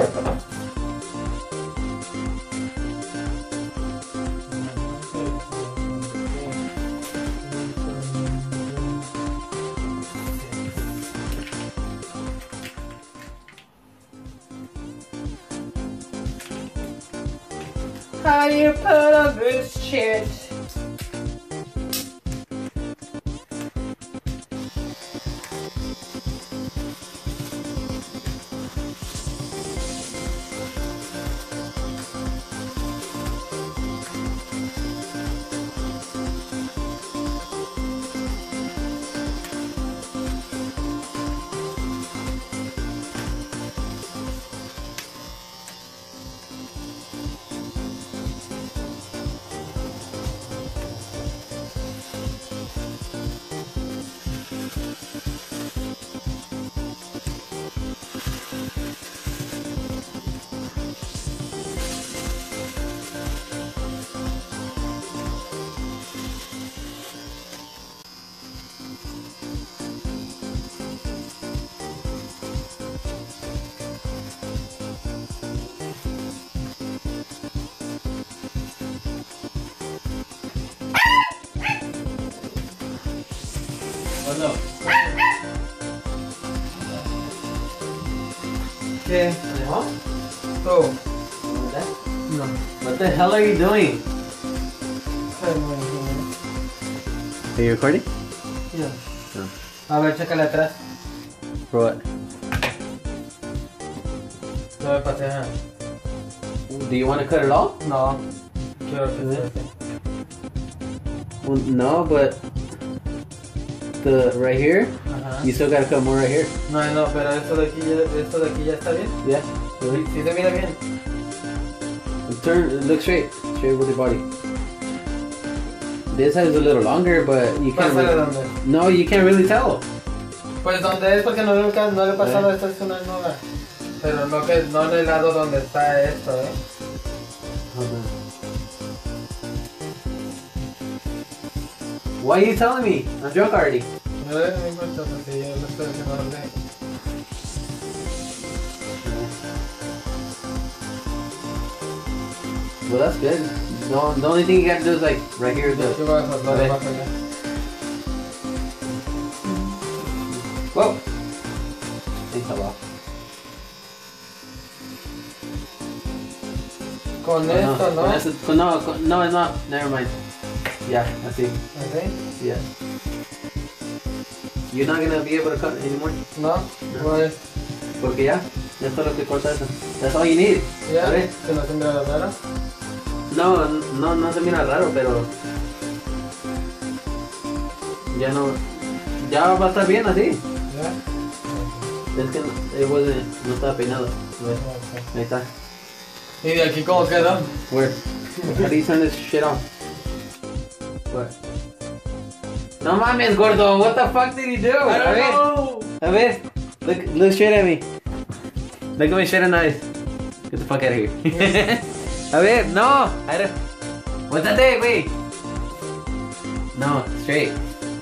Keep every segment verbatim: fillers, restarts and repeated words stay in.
How do you put on this shit? Oh no. ¿Qué? ¿No? Oh. No. What the hell are you doing? Are you recording? Yeah. No. A ver, chécale atrás. For what? No me pasé nada. Do you want to cut it all? No. Quiero que se esté. Well, no, but the right here, Ajá. you still gotta cut more right here. No, no, pero esto de aquí ya, esto de aquí ya está bien. Yeah. Sí, Really? sí se mira bien. Turn, look straight, straight with your body. This side is a little longer, but you can't. Pásale Really, donde. no, you can't really tell. Pues donde es porque no le, no le he pasado, Eh. esta es una nueva. Pero no que no en el lado donde está esto, eh. Hold on. Why are you telling me? I'm drunk already. No le no importa porque yo lo estoy haciendo donde. Well, that's good. No, the only thing you gotta do is like right here. The, Yo voy a pasar Okay. abajo ya. whoa. Think about. Con esto, ¿no? Con eso, con, no, con, no, it's not. Never mind. Yeah, I see. ¿Ok? Yeah. You're not gonna be able to cut anymore? ¿No? No. Pues, Porque ya, ya es todo lo que corta eso. That's all you need. ya, ¿Sabes? que no se mira raro. No, no, no se mira raro, pero ya no, ya va a estar bien así. Ya. Es que no, it wasn't, no estaba peinado. ¿Ves? Ok. Ahí está. ¿Y de aquí cómo quedó? Where? How do you turn this shit off? What? No mames, gordo. What the fuck did he do? I A don't ver, know. a ver. Look, look straight at me. Look at my shit and eyes. Get the fuck out of here. A ver, no. I don't. What's that thing, güey? No, straight.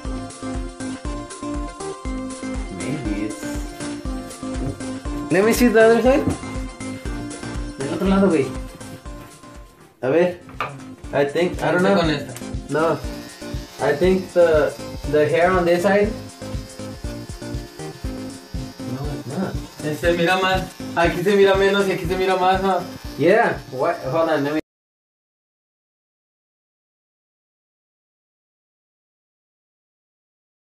Maybe it's. Let me see the other side. Del otro lado, güey. A ver. I think, I don't know. Con esta. No. I think the the hair on this side. No, it's not. Se mira más. Aquí se mira menos y aquí se mira más, ¿no? Yeah. What? Hold on. Let me.